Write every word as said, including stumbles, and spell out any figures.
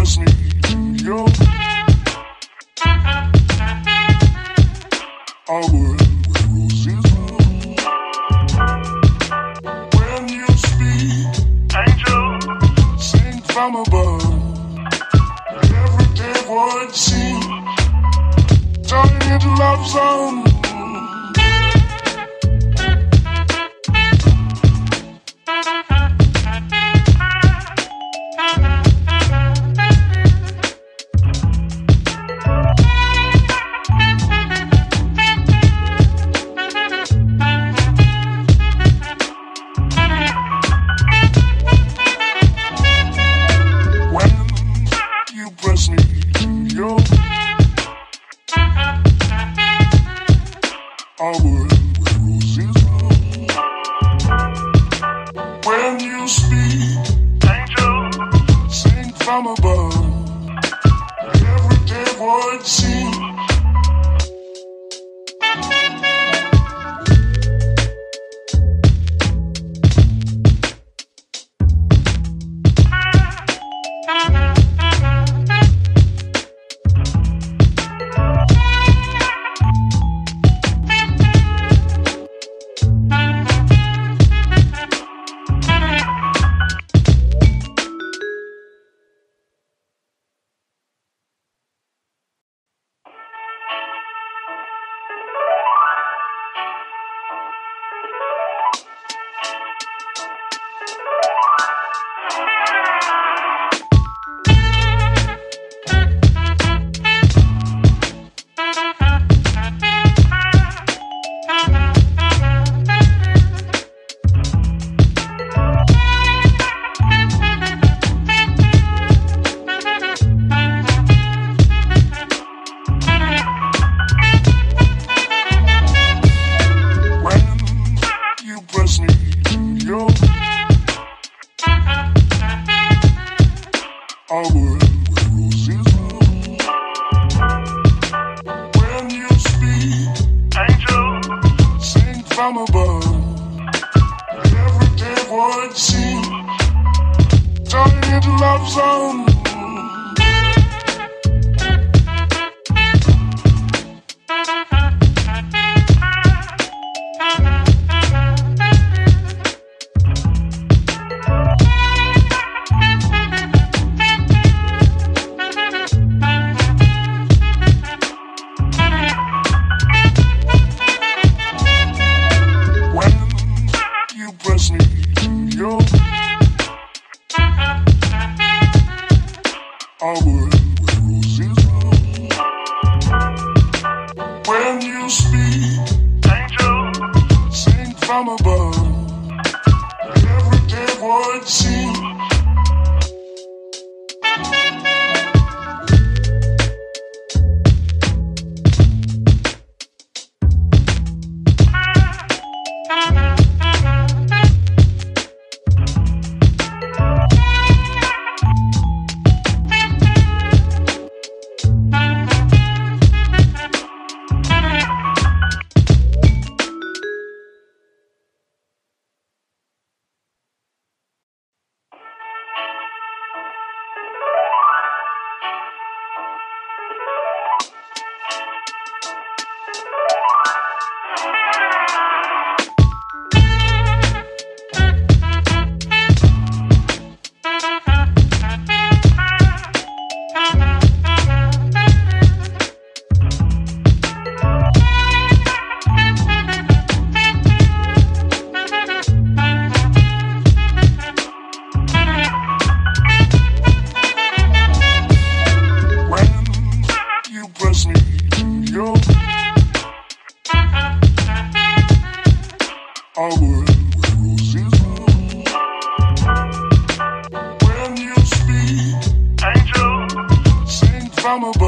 press me to your a world where roses bloom. When you speak, angel, sing from above. Everyday word seems turning into love song. Press me to your a world where roses bloom. When you speak, angel, sing from above. Everyday word seems a world where roses bloom. When you speak, angel, sing from above. Everyday word seems turning into love song. Press me to your a world where roses bloom. When you speak, angel, sing from above. Everyday word seems press me to your a world where roses bloom. When you speak, angel, sing from above.